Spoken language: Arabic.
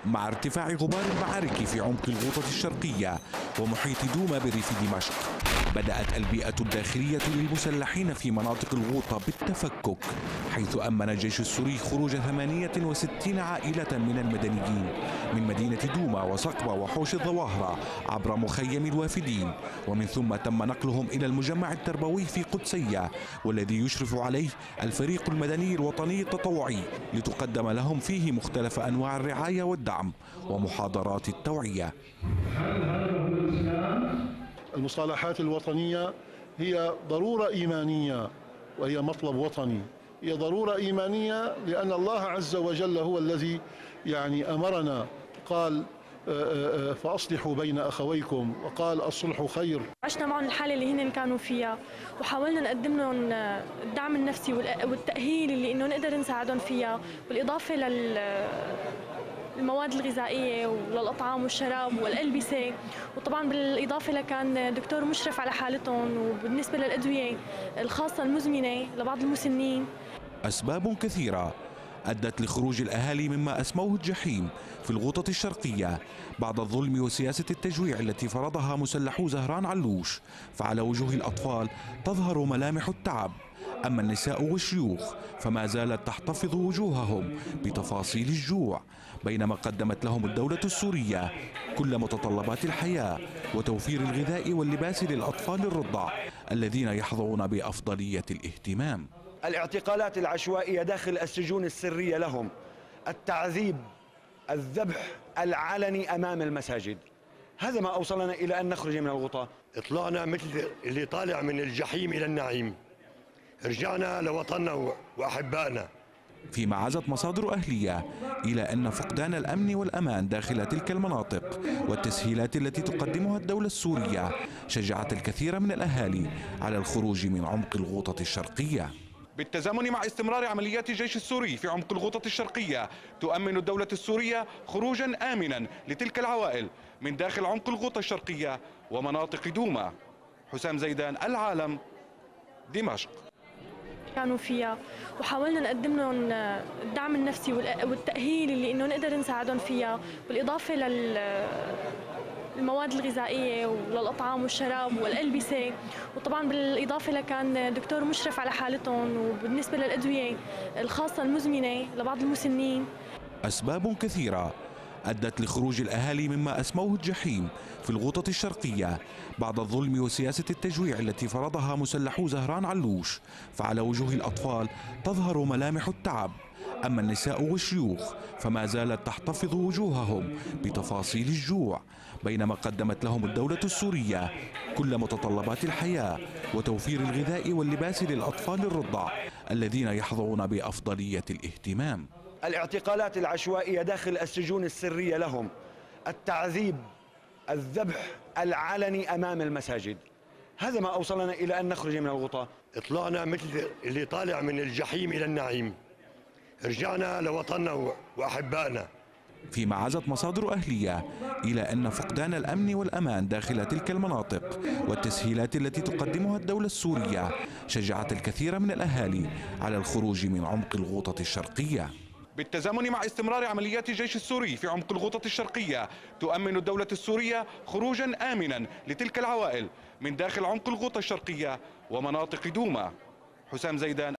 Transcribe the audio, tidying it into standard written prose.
مع ارتفاع غبار المعارك في عمق الغوطة الشرقية ومحيط دوما بريف دمشق، بدأت البيئة الداخلية للمسلحين في مناطق الغوطة بالتفكك، حيث أمن الجيش السوري خروج 68 عائلة من المدنيين من مدينة دوما وسقبة وحوش الظواهرة عبر مخيم الوافدين، ومن ثم تم نقلهم إلى المجمع التربوي في قدسية، والذي يشرف عليه الفريق المدني الوطني التطوعي، لتقدم لهم فيه مختلف أنواع الرعاية والدعم ومحاضرات التوعية. المصالحات الوطنية هي ضرورة إيمانية وهي مطلب وطني، هي ضرورة إيمانية لأن الله عز وجل هو الذي أمرنا، قال فأصلحوا بين أخويكم، وقال الصلح خير. عشنا معهم الحالة اللي هن كانوا فيها، وحاولنا نقدم لهم الدعم النفسي والتأهيل اللي إنه نقدر نساعدهم فيها، بالإضافة المواد الغذائية وللأطعام والشراب والألبسة، وطبعا بالإضافة لكان دكتور مشرف على حالتهم، وبالنسبة للأدوية الخاصة المزمنة لبعض المسنين. أسباب كثيرة أدت لخروج الأهالي مما أسموه الجحيم في الغوطة الشرقية بعد الظلم وسياسة التجويع التي فرضها مسلحو زهران علوش، فعلى وجوه الأطفال تظهر ملامح التعب، أما النساء والشيوخ فما زالت تحتفظ وجوههم بتفاصيل الجوع، بينما قدمت لهم الدولة السورية كل متطلبات الحياة وتوفير الغذاء واللباس للأطفال الرضع الذين يحظون بأفضلية الاهتمام. الاعتقالات العشوائية داخل السجون السرية لهم، التعذيب، الذبح العلني أمام المساجد، هذا ما أوصلنا إلى أن نخرج من الغوطة. طلعنا مثل اللي طالع من الجحيم إلى النعيم، رجعنا لوطننا وأحبائنا. فيما عزت مصادر أهلية إلى أن فقدان الأمن والأمان داخل تلك المناطق والتسهيلات التي تقدمها الدولة السورية شجعت الكثير من الأهالي على الخروج من عمق الغوطة الشرقية. بالتزامن مع استمرار عمليات الجيش السوري في عمق الغوطة الشرقية، تؤمن الدولة السورية خروجا آمنا لتلك العوائل من داخل عمق الغوطة الشرقية ومناطق دوما. حسام زيدان، العالم، دمشق. كانوا فيها، وحاولنا نقدم لهم الدعم النفسي والتأهيل اللي إنه نقدر نساعدهم فيها، بالإضافة المواد الغذائية وللأطعام والشراب والألبسة، وطبعا بالإضافة لكان دكتور مشرف على حالتهم، وبالنسبة للأدوية الخاصة المزمنة لبعض المسنين. أسباب كثيرة أدت لخروج الأهالي مما أسموه الجحيم في الغوطة الشرقية بعد الظلم وسياسة التجويع التي فرضها مسلحو زهران علوش، فعلى وجوه الأطفال تظهر ملامح التعب، أما النساء والشيوخ فما زالت تحتفظ وجوههم بتفاصيل الجوع، بينما قدمت لهم الدولة السورية كل متطلبات الحياة وتوفير الغذاء واللباس للأطفال الرضع الذين يحظون بأفضلية الاهتمام. الاعتقالات العشوائية داخل السجون السرية لهم، التعذيب، الذبح العلني أمام المساجد، هذا ما أوصلنا إلى أن نخرج من الغوطة. طلعنا مثل اللي طالع من الجحيم إلى النعيم، رجعنا لوطننا وأحبائنا. فيما عزت مصادر أهلية إلى أن فقدان الأمن والأمان داخل تلك المناطق والتسهيلات التي تقدمها الدولة السورية شجعت الكثير من الأهالي على الخروج من عمق الغوطة الشرقية. بالتزامن مع استمرار عمليات الجيش السوري في عمق الغوطة الشرقية، تؤمن الدولة السورية خروجا آمنا لتلك العوائل من داخل عمق الغوطة الشرقية ومناطق دوما. حسام زيدان.